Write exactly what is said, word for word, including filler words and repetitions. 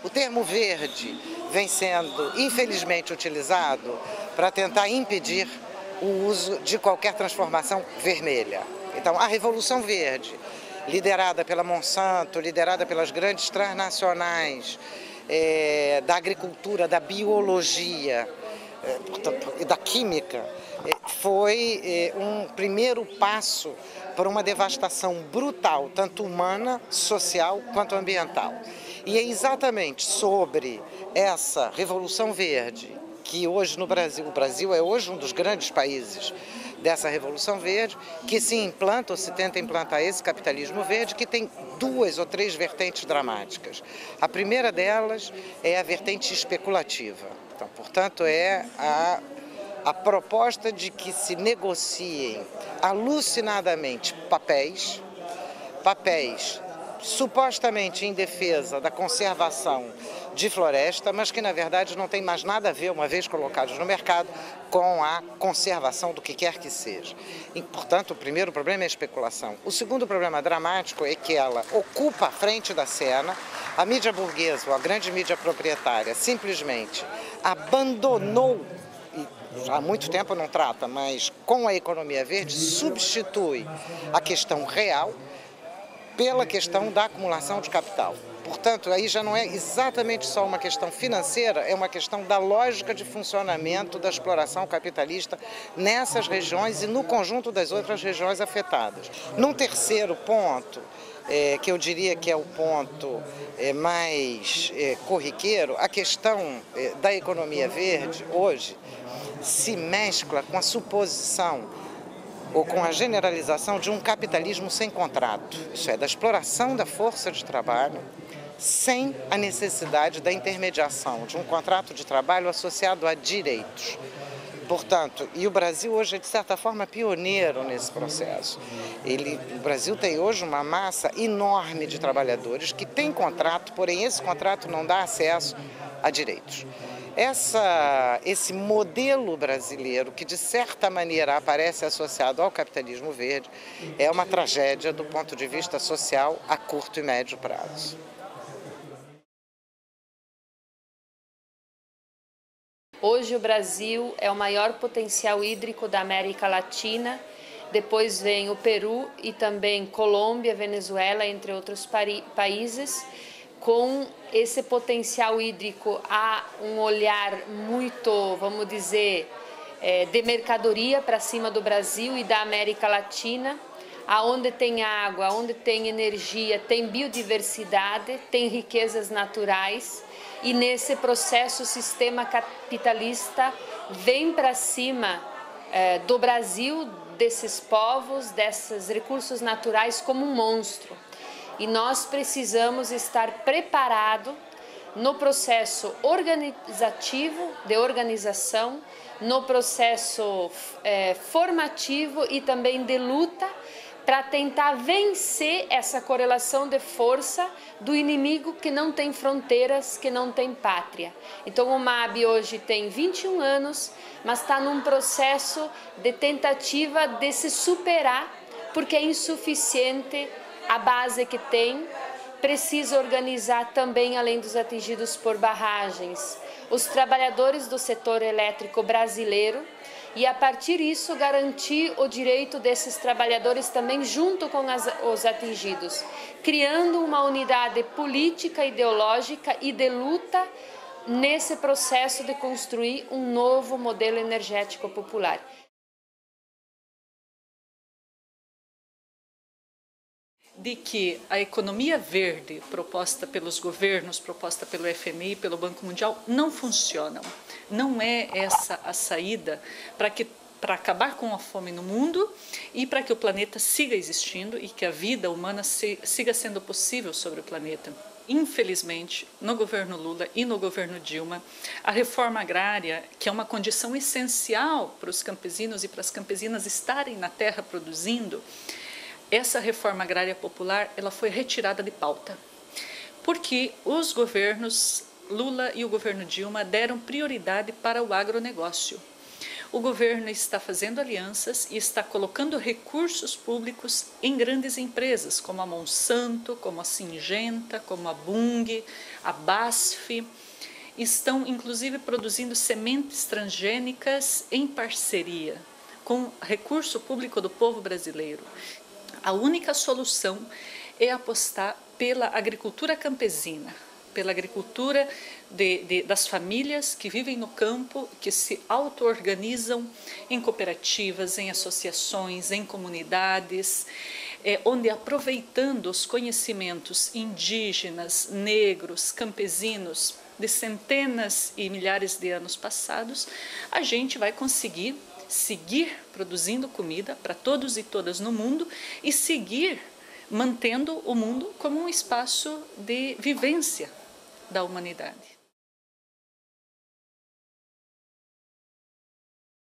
O termo verde vem sendo, infelizmente, utilizado para tentar impedir o uso de qualquer transformação vermelha. Então, a Revolução Verde, liderada pela Monsanto, liderada pelas grandes transnacionais, é, da agricultura, da biologia e é, da química, é, foi é, um primeiro passo para uma devastação brutal, tanto humana, social quanto ambiental. E é exatamente sobre essa Revolução Verde que hoje no Brasil, o Brasil é hoje um dos grandes países dessa Revolução Verde, que se implanta ou se tenta implantar esse capitalismo verde, que tem duas ou três vertentes dramáticas. A primeira delas é a vertente especulativa. Então, portanto, é a, a proposta de que se negociem alucinadamente papéis, papéis supostamente em defesa da conservação de floresta, mas que na verdade não tem mais nada a ver, uma vez colocados no mercado, com a conservação do que quer que seja. E, portanto, o primeiro problema é a especulação. O segundo problema dramático é que ela ocupa a frente da cena, a mídia burguesa, ou a grande mídia proprietária, simplesmente abandonou, e há muito tempo não trata, mas com a economia verde, substitui a questão real pela questão da acumulação de capital. Portanto, aí já não é exatamente só uma questão financeira, é uma questão da lógica de funcionamento da exploração capitalista nessas regiões e no conjunto das outras regiões afetadas. Num terceiro ponto, é, que eu diria que é o ponto é, mais é, corriqueiro, a questão é, da economia verde hoje se mescla com a suposição ou com a generalização de um capitalismo sem contrato, isso é, da exploração da força de trabalho, sem a necessidade da intermediação de um contrato de trabalho associado a direitos. Portanto, e o Brasil hoje é, de certa forma, pioneiro nesse processo. Ele, o Brasil tem hoje uma massa enorme de trabalhadores que tem contrato, porém esse contrato não dá acesso a direitos. Essa, esse modelo brasileiro, que de certa maneira aparece associado ao capitalismo verde, é uma tragédia do ponto de vista social a curto e médio prazo. Hoje o Brasil é o maior potencial hídrico da América Latina, depois vem o Peru e também Colômbia, Venezuela, entre outros países. Com esse potencial hídrico há um olhar muito, vamos dizer, é, de mercadoria para cima do Brasil e da América Latina, aonde tem água, onde tem energia, tem biodiversidade, tem riquezas naturais, e nesse processo o sistema capitalista vem para cima é, do Brasil, desses povos, desses recursos naturais como um monstro. E nós precisamos estar preparados no processo organizativo, de organização, no processo é, formativo e também de luta, para tentar vencer essa correlação de força do inimigo que não tem fronteiras, que não tem pátria. Então o M A B hoje tem vinte e um anos, mas está num processo de tentativa de se superar, porque é insuficiente a base que tem, precisa organizar também, além dos atingidos por barragens, os trabalhadores do setor elétrico brasileiro e, a partir disso, garantir o direito desses trabalhadores também junto com as, os atingidos, criando uma unidade política, ideológica e de luta nesse processo de construir um novo modelo energético popular. De que a economia verde proposta pelos governos, proposta pelo F M I, pelo Banco Mundial, não funcionam. Não é essa a saída para que para acabar com a fome no mundo e para que o planeta siga existindo e que a vida humana se, siga sendo possível sobre o planeta. Infelizmente, no governo Lula e no governo Dilma, a reforma agrária, que é uma condição essencial para os campesinos e para as campesinas estarem na terra produzindo, essa reforma agrária popular ela foi retirada de pauta, porque os governos Lula e o governo Dilma deram prioridade para o agronegócio. o governo está fazendo alianças e está colocando recursos públicos em grandes empresas, como a Monsanto, como a Syngenta, como a Bunge, a BASF. Estão, inclusive, produzindo sementes transgênicas em parceria com recurso público do povo brasileiro. A única solução é apostar pela agricultura campesina, pela agricultura de, de, das famílias que vivem no campo, que se auto-organizam em cooperativas, em associações, em comunidades, é, onde, aproveitando os conhecimentos indígenas, negros, campesinos, de centenas e milhares de anos passados, a gente vai conseguir seguir produzindo comida para todos e todas no mundo e seguir mantendo o mundo como um espaço de vivência da humanidade.